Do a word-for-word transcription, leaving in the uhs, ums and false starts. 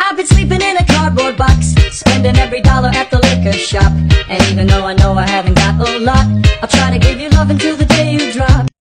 I've been sleeping in a cardboard box, spending every dollar at the liquor shop. And even though I know I haven't got a lot, I'll try to give you love until the